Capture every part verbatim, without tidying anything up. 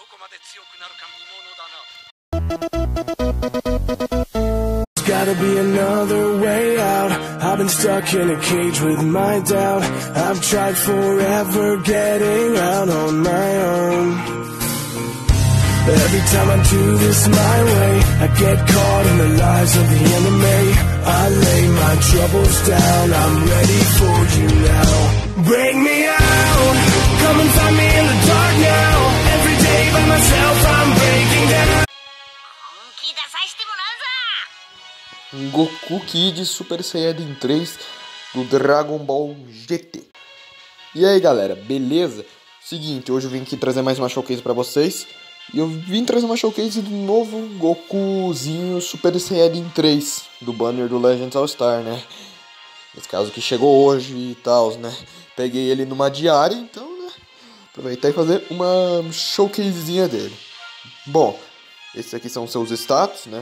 Gotta be another way out. I've been stuck in a cage with my doubt. I've tried forever getting out on my own. Every time I do this my way, I get caught in the lies of the enemy. I lay my troubles down, I'm ready for you now. Bring me out, come and find me in the dark now. Every day by myself I'm breaking down. Goku Kid Super Saiyajin três do Dragon Ball G T. E aí galera, beleza? Seguinte, hoje eu vim aqui trazer mais uma showcase pra vocês. E eu vim trazer uma showcase do novo Gokuzinho Super Saiyajin três do banner do Legends All Star, né? Nesse caso que chegou hoje e tal, né? Peguei ele numa diária, então, né? Aproveitar e fazer uma showcasezinha dele. Bom, esses aqui são os seus status, né?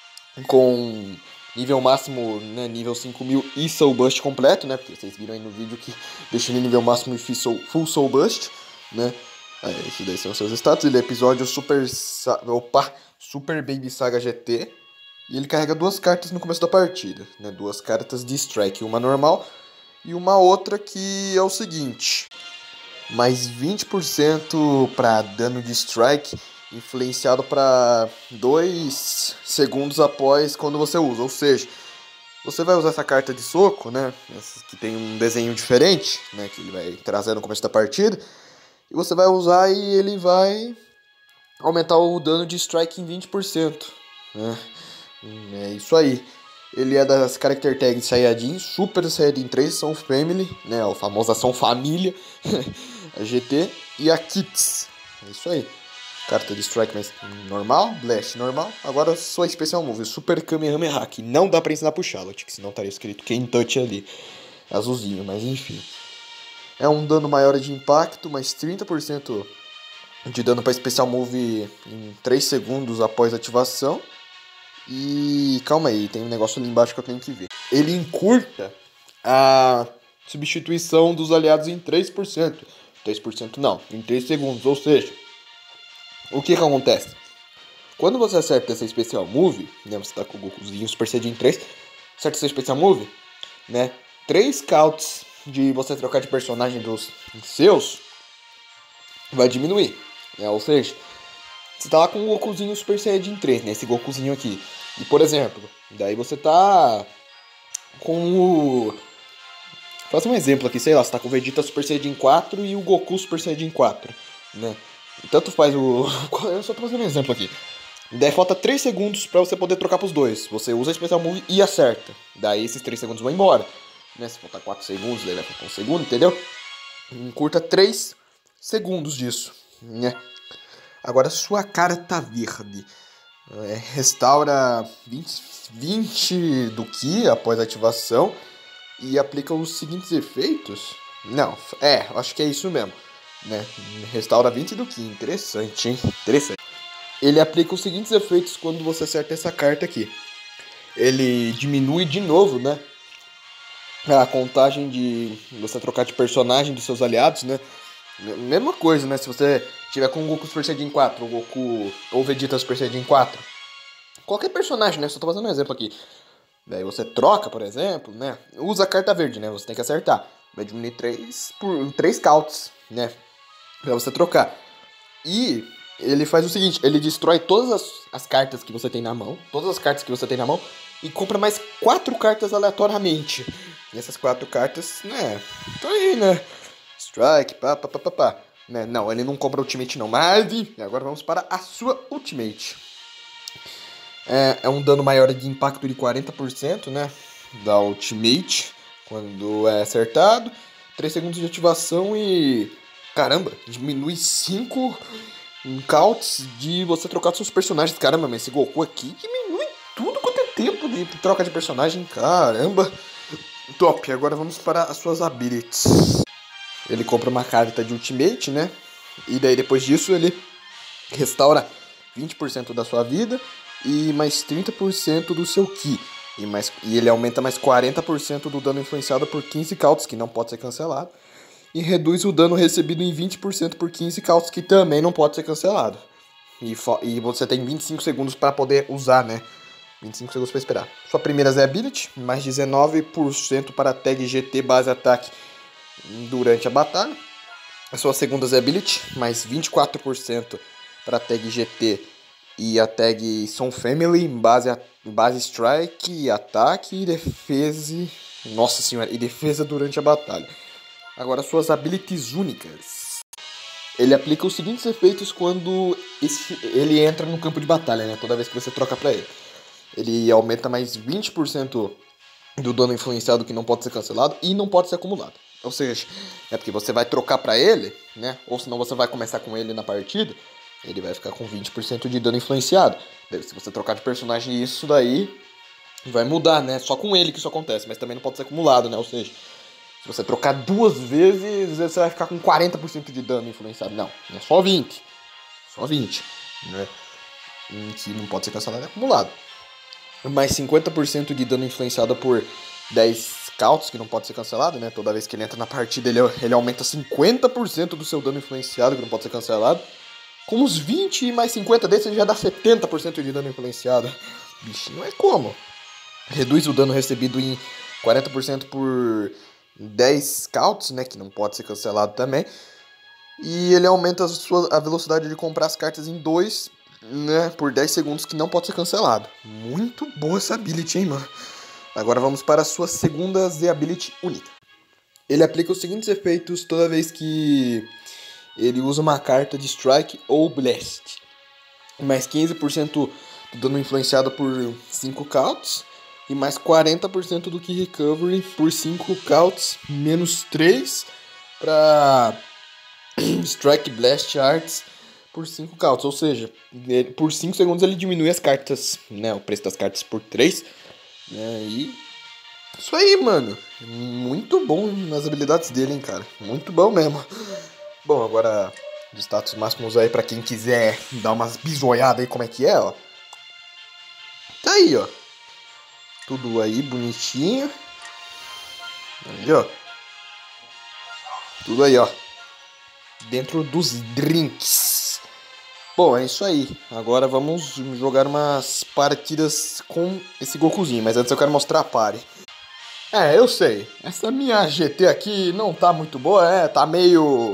Com nível máximo, né? Nível cinco mil e Soul Bust completo, né? Porque vocês viram aí no vídeo que deixei ele nível máximo e fiz soul, Full Soul Bust, né? É, esses daí são seus status. Ele é episódio Super, opa, Super Baby Saga G T. E ele carrega duas cartas no começo da partida, né? Duas cartas de strike, uma normal e uma outra que é o seguinte: mais vinte por cento para dano de strike, influenciado para dois segundos após quando você usa. Ou seja, você vai usar essa carta de soco, né? Essa que tem um desenho diferente, né? Que ele vai trazer no começo da partida. E você vai usar e ele vai aumentar o dano de strike em vinte por cento, né? É isso aí. Ele é das Character Tags Saiyajin, Super Saiyajin três, São Family, né? A famosa São Família, a G T e a Kits. É isso aí. Carta de strike mais normal, Blast normal. Agora sua especial move, Super Kamehameha, que não dá pra ensinar pro Charlotte, que senão estaria escrito Ken Touch ali, azulzinho, mas enfim. É um dano maior de impacto, mais trinta por cento de dano para especial move em três segundos após ativação. E calma aí, tem um negócio ali embaixo que eu tenho que ver. Ele encurta a substituição dos aliados em três por cento. três por cento não, em três segundos. Ou seja, o que que acontece? Quando você acerta essa especial move, né, você tá com o Gokuzinho Super Saiyajin três, acerta essa especial move, né, três counts de você trocar de personagem dos seus vai diminuir, né? Ou seja, você tá lá com o Gokuzinho Super Saiyajin três, né? Esse Gokuzinho aqui. E por exemplo, daí você tá com o... Faça um exemplo aqui, sei lá, você tá com o Vegeta Super Saiyajin quatro e o Goku Super Saiyajin quatro, né? Tanto faz o... Eu só tô fazendo um exemplo aqui. Daí falta três segundos pra você poder trocar pros dois. Você usa a Special Move e acerta. Daí esses três segundos vão embora, né? Se faltar quatro segundos, daí vai ficar um segundo, entendeu? Encurta três segundos disso, né? Agora sua cara tá verde. É, restaura vinte, vinte do Ki após a ativação e aplica os seguintes efeitos. Não, é, acho que é isso mesmo, né? Restaura vinte do Ki, interessante, hein? Interessante. Ele aplica os seguintes efeitos quando você acerta essa carta aqui. Ele diminui de novo, né, a contagem de você trocar de personagem dos seus aliados, né? Mesma coisa, né? Se você tiver com o Goku Super Saiyajin quatro, o Goku ou Vegeta Super Saiyajin quatro, qualquer personagem, né? Só tô fazendo um exemplo aqui. Daí você troca, por exemplo, né? Usa a carta verde, né? Você tem que acertar. Vai diminuir três por três counts, né? Pra você trocar. E ele faz o seguinte, ele destrói todas as, as cartas que você tem na mão, todas as cartas que você tem na mão, e compra mais quatro cartas aleatoriamente. E essas quatro cartas, né, estão aí, né? Strike, pá, pá, pá, pá, pá. Né? Não, ele não compra Ultimate não, mas agora vamos para a sua Ultimate. É, é um dano maior de impacto de quarenta por cento, né? Da Ultimate, quando é acertado. três segundos de ativação e... Caramba, diminui cinco counts de você trocar seus personagens. Caramba, mas esse Goku aqui diminui tudo quanto é tempo de troca de personagem. Caramba. Top, agora vamos para as suas abilities. Ele compra uma carta de Ultimate, né? E daí depois disso ele restaura vinte por cento da sua vida e mais trinta por cento do seu Ki. E, mais, e ele aumenta mais quarenta por cento do dano influenciado por quinze counts, que não pode ser cancelado. E reduz o dano recebido em vinte por cento por quinze counts, que também não pode ser cancelado. E, e você tem vinte e cinco segundos para poder usar, né? vinte e cinco segundos para esperar. Sua primeira Z Ability, mais dezenove por cento para a tag G T base ataque durante a batalha. A sua segunda Z Ability, mais vinte e quatro por cento para a tag G T e a tag Son Family, base, base strike, ataque e defesa. Nossa senhora, e defesa durante a batalha. Agora suas abilities únicas. Ele aplica os seguintes efeitos quando esse, ele entra no campo de batalha, né? Toda vez que você troca pra ele. Ele aumenta mais vinte por cento do dano influenciado que não pode ser cancelado e não pode ser acumulado. Ou seja, é porque você vai trocar pra ele, né? Ou senão você vai começar com ele na partida, ele vai ficar com vinte por cento de dano influenciado. Se você trocar de personagem, isso daí vai mudar, né? Só com ele que isso acontece, mas também não pode ser acumulado, né? Ou seja, se você trocar duas vezes, você vai ficar com quarenta por cento de dano influenciado. Não, é só vinte. Só vinte, né? Que não pode ser cancelado, é acumulado. Mais cinquenta por cento de dano influenciado por dez scouts, que não pode ser cancelado, né? Toda vez que ele entra na partida, ele, ele aumenta cinquenta por cento do seu dano influenciado, que não pode ser cancelado. Com os vinte e mais cinquenta desses, ele já dá setenta por cento de dano influenciado. Bicho, não é como. Reduz o dano recebido em quarenta por cento por dez scouts, né? Que não pode ser cancelado também. E ele aumenta a, sua, a velocidade de comprar as cartas em dois, né, por dez segundos, que não pode ser cancelado. Muito boa essa ability, hein, mano. Agora vamos para a sua segunda Z Ability única. Ele aplica os seguintes efeitos toda vez que ele usa uma carta de Strike ou Blast. Mais quinze por cento do dano influenciado por cinco counts. E mais quarenta por cento do Ki Recovery por cinco counts. Menos três para Strike Blast Arts por cinco counts, ou seja, ele, por cinco segundos ele diminui as cartas, né, o preço das cartas por três, né, e isso aí, mano, muito bom nas habilidades dele, hein, cara, muito bom mesmo. Bom, agora os status máximos aí pra quem quiser dar umas bisoiadas aí como é que é, ó, tá aí, ó, tudo aí bonitinho, aí, ó, tudo aí, ó, dentro dos drinks. Bom, é isso aí. Agora vamos jogar umas partidas com esse Gokuzinho. Mas antes eu quero mostrar a party. É, eu sei. Essa minha G T aqui não tá muito boa, é. Tá meio...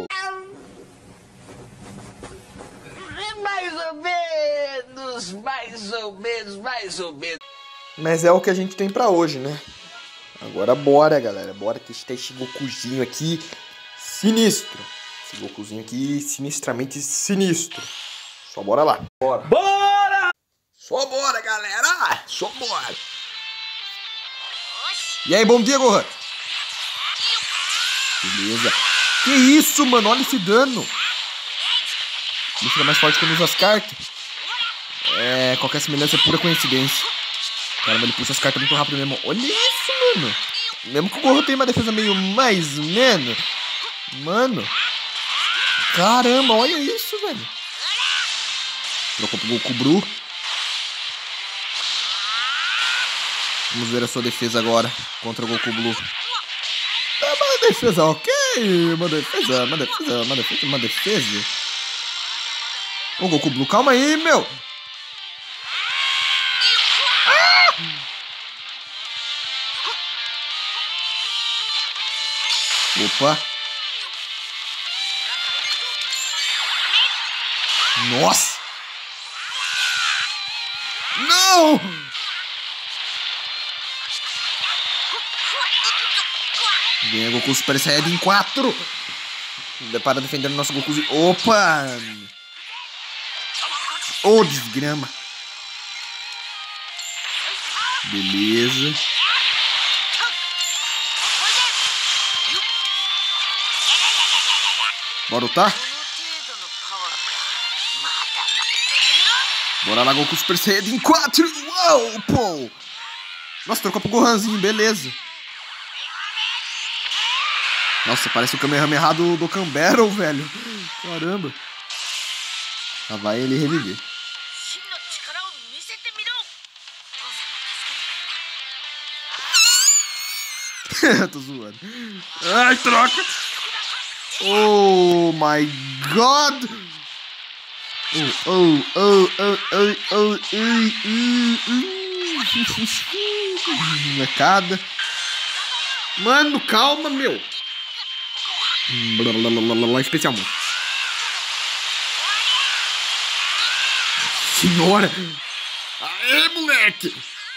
Mais ou menos, mais ou menos, mais ou menos. Mas é o que a gente tem pra hoje, né? Agora bora, galera. Bora testar esse Gokuzinho aqui sinistro. Esse Gokuzinho aqui sinistramente sinistro. Só bora lá. Bora. Bora! Só bora, galera. Só bora. E aí, bom dia, Gohan. Beleza. Que isso, mano? Olha esse dano. Ele fica mais forte quando usa as cartas. É, qualquer semelhança é pura coincidência. Caramba, ele puxa as cartas muito rápido mesmo. Olha isso, mano. Mesmo que o Gohan tenha uma defesa meio mais ou menos. Mano. Caramba, olha isso, velho. Trocou pro Goku Bru. Vamos ver a sua defesa agora contra o Goku Blue. É uma defesa, ok. Uma defesa, uma defesa, uma defesa, uma defesa. Ô, Goku Blue, calma aí, meu. Ah! Opa. Nossa. Não! Vem, Goku Super Saiyajin em quatro. Para defender o nosso Gokuzinho. Opa! Ô, oh, desgrama. Beleza. Bora lutar? Bora lá, Goku Super Saiyajin quatro. Uau, pô. Nossa, trocou pro Gohanzinho, beleza. Nossa, parece o Kamehameha do, do Campbell, velho. Caramba. Lá vai ele reviver. Tô zoando. Ai, troca. Oh my god. Oh, oh, oh, oh, oh, oh, oh, molecada. Mano, calma, meu. Especial, mano. Senhora. Aê, moleque.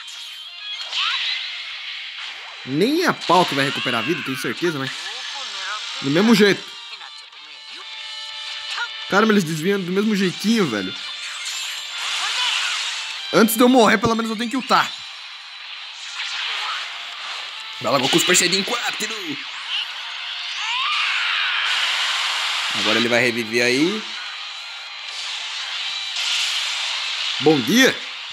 Nem a pau que vai recuperar a vida, tenho certeza, mas... Do mesmo jeito. Caramba, eles desviam do mesmo jeitinho, velho. Antes de eu morrer, pelo menos eu tenho que ultar. Vai lá, Goku Super Saiyajin quatro. Agora ele vai reviver aí. Bom dia.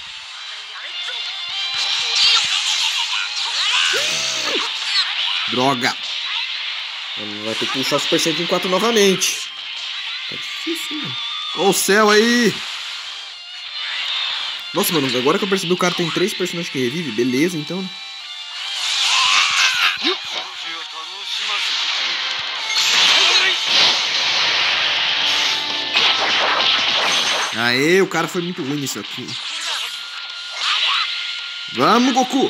Droga. Vai ter que puxar o Super Saiyajin quatro novamente. Tá difícil, mano. Ó o céu aí. Nossa, mano, agora que eu percebi, o cara tem três personagens que revivem. Beleza, então. Aê, o cara foi muito ruim nisso aqui. Vamos, Goku.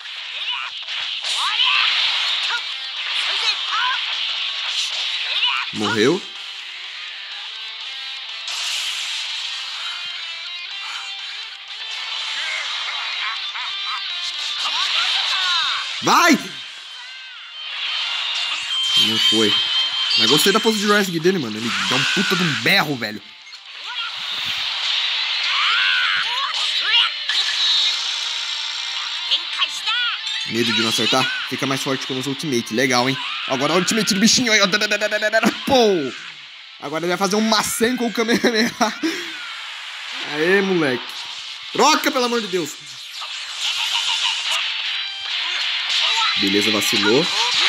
Morreu. Vai! Não foi. Mas gostei da pose de Rising dele, mano. Ele dá um puta de um berro, velho. Medo de não acertar? Fica mais forte com os Ultimate. Legal, hein? Agora o Ultimate do bichinho aí, ó. Pô! Agora ele vai fazer um maçã com o Kamehameha. Aê, moleque. Troca, pelo amor de Deus. Beleza, vacilou.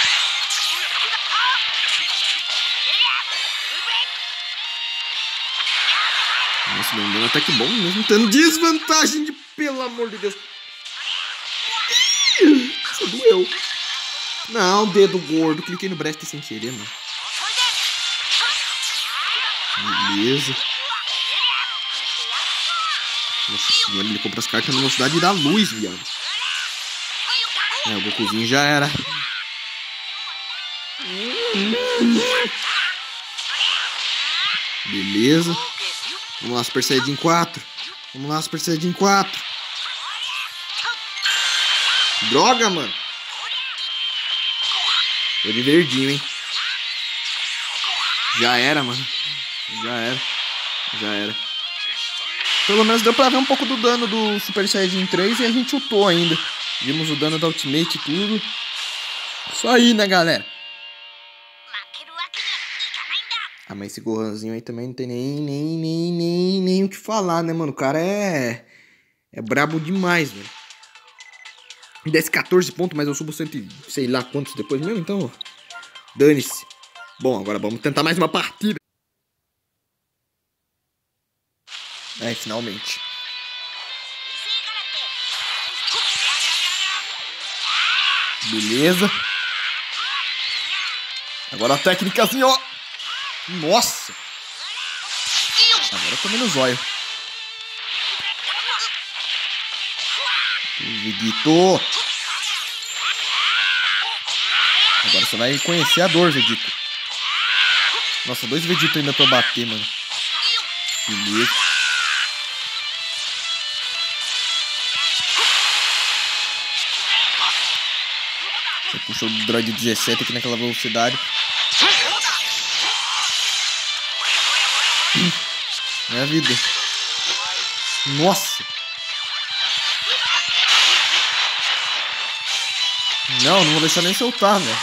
Nossa, não deu um ataque bom mesmo. Tendo desvantagem de... Pelo amor de Deus. Isso doeu. Não, dedo gordo. Cliquei no Breast sem querer, mano. Beleza. Nossa senhora, ele compra as cartas na velocidade da luz, viado. É, o Gokuzinho já era. Beleza. Vamos lá, Super Saiyajin quatro. Vamos lá, Super Saiyajin quatro. Droga, mano. Tô de verdinho, hein. Já era, mano. Já era. Já era. Pelo menos deu pra ver um pouco do dano do Super Saiyajin três e a gente ultou ainda. Vimos o dano da Ultimate e tudo. Isso aí, né, galera? Ah, mas esse Gohanzinho aí também não tem nem, nem, nem, nem, nem o que falar, né, mano? O cara é... É brabo demais, velho. Desce quatorze pontos, mas eu subo cento, sei lá quantos depois mesmo, então... Dane-se. Bom, agora vamos tentar mais uma partida. É, finalmente. Beleza. Agora a técnica assim, ó. Nossa. Agora eu tô menos zóio. Vegito. Agora você vai conhecer a dor, Vegito. Nossa, dois Vegito ainda pra bater, mano. Beleza. Você puxou o Droid dezessete aqui naquela velocidade. É a vida. Nossa. Não, não vou deixar nem soltar, velho.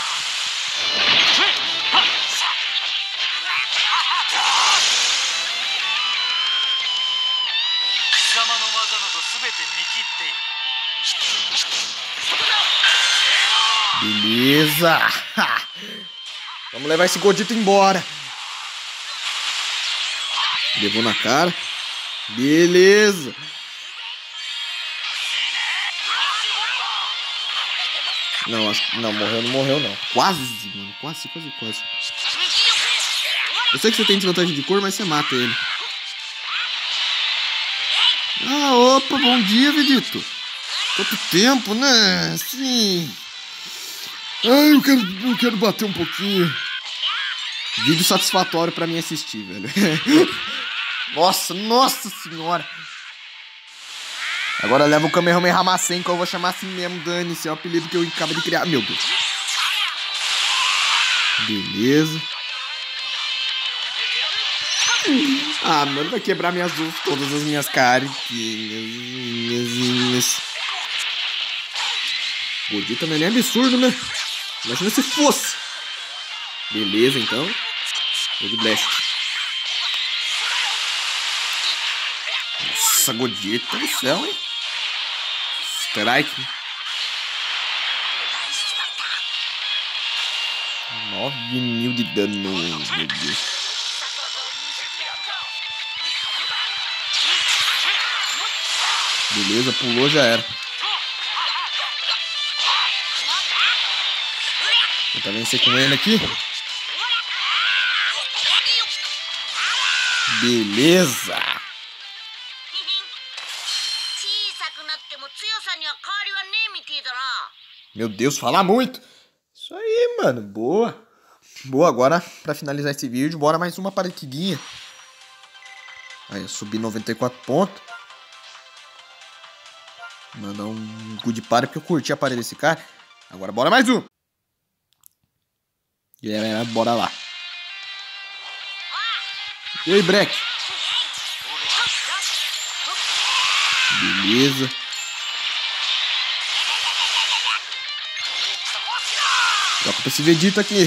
Beleza. Vamos levar esse Godito embora. Levou na cara. Beleza. Não, acho que... Não, morreu, não morreu, não. Quase, mano. Quase, quase, quase. Eu sei que você tem desvantagem de cor, mas você mata ele. Ah, opa, bom dia, Vegito. Quanto tempo, né? Sim. Ai, eu quero, eu quero bater um pouquinho. Vídeo satisfatório pra mim assistir, velho. Nossa, nossa senhora. Agora leva o Kamehameha Hamasen, que eu vou chamar assim mesmo, dane-se. É o apelido que eu acabei de criar. Meu Deus. Beleza. Ah, mano, vai quebrar minhas uvas, todas as minhas cartinhas. Godinho também é absurdo, né? Imagina se fosse. Beleza, então. God Blast. Nossa, Godito do céu, hein? Strike. nove mil de dano, meu Deus. Beleza, pulou, já era. Vou tentar vencer com ele aqui. Beleza. Meu Deus, fala muito. Isso aí, mano. Boa. Boa, agora pra finalizar esse vídeo, bora mais uma partidinha. Aí, eu subi noventa e quatro pontos. Mandar um good party porque eu curti a parede desse cara. Agora bora mais um. E aí, bora lá. E aí, Breck? Beleza. Troca pra esse Vegito aqui.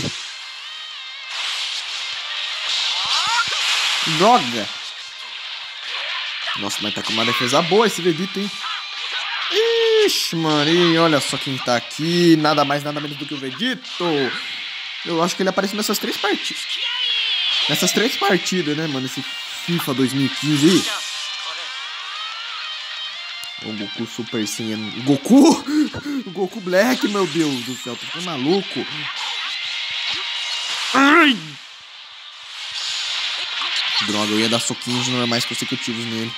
Droga. Nossa, mas tá com uma defesa boa esse Vegito, hein? Ixi, Maria, olha só quem tá aqui. Nada mais, nada menos do que o Vegito. Eu acho que ele aparece nessas três partidas. Nessas três partidas, né, mano? Esse FIFA dois mil e quinze aí. O Goku Super Saiyan. Goku? O Goku Black, meu Deus do céu. Tô ficando maluco. Ai! Droga, eu ia dar soquinhos normais consecutivos nele.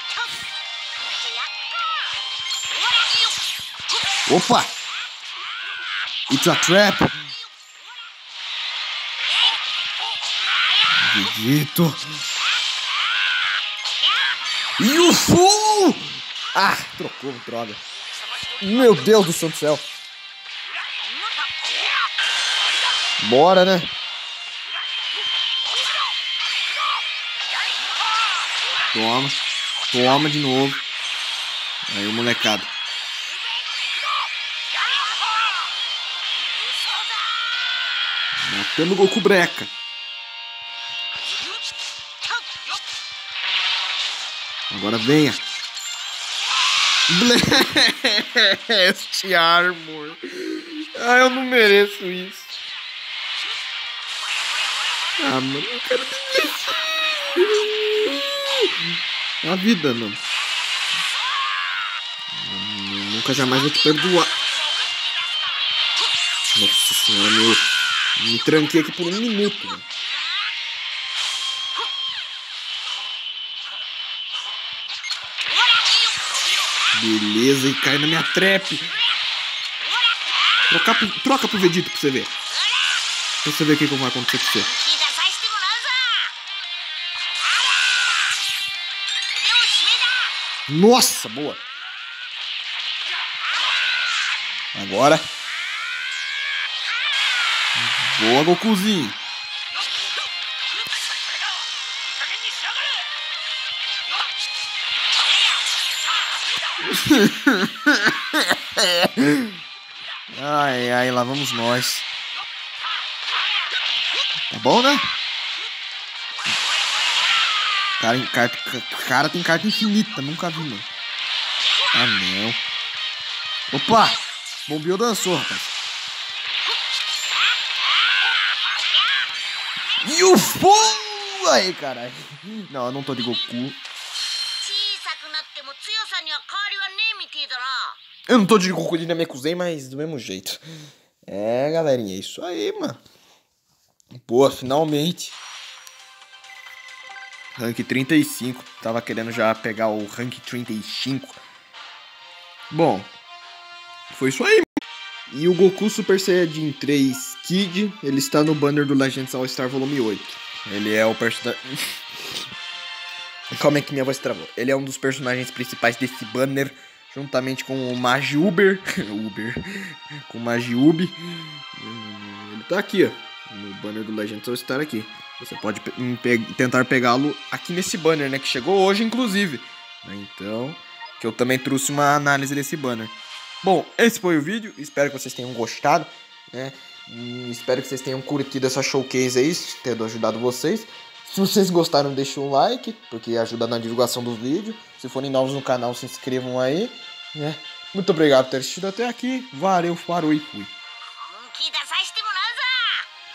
Opa! It's a trap! Vegito! Yufu! Ah, trocou, droga. Meu Deus do santo céu. Bora, né? Toma. Toma de novo. Aí, o molecado. Matando o Goku Breca. Agora venha. Blast Armor. Ah, eu não mereço isso. Ah, mano, eu quero desistir. É a vida, mano. Eu nunca jamais vou te perdoar. Nossa senhora, meu. Me tranquei aqui por um minuto, mano. Beleza, e cai na minha trap. Troca pro, troca pro Vegito pra você ver. Pra você ver o que, que vai acontecer com você. Nossa, boa. Agora. Boa, Gokuzinho. Ai, ai, lá vamos nós. Tá bom, né? Cara, carta, cara tem carta infinita, nunca vi, mano. Ah, não. Opa! Bombio dançou, rapaz. E o fogo! Aí, caralho. Não, eu não tô de Goku. Eu não tô de Goku de Namekusei, mas do mesmo jeito. É, galerinha, é isso aí, mano. Pô, finalmente. rank trinta e cinco. Tava querendo já pegar o rank trinta e cinco. Bom, foi isso aí. E o Goku Super Saiyajin três Kid, ele está no banner do Legends All Star Volume oito. Ele é o personagem... Calma aí que minha voz travou. Ele é um dos personagens principais desse banner, juntamente com o Magi Uber. Uber. Com o Magi Ubi. Ele tá aqui, ó. No banner do Legends All Star aqui. Você pode pe pe tentar pegá-lo aqui nesse banner, né? Que chegou hoje, inclusive. Então, que eu também trouxe uma análise desse banner. Bom, esse foi o vídeo. Espero que vocês tenham gostado, né? Hum, espero que vocês tenham curtido essa showcase aí, tendo ajudado vocês. Se vocês gostaram, deixem um like, porque ajuda na divulgação do vídeo. Se forem novos no canal, se inscrevam aí, né? Muito obrigado por ter assistido até aqui. Valeu, farou e fui.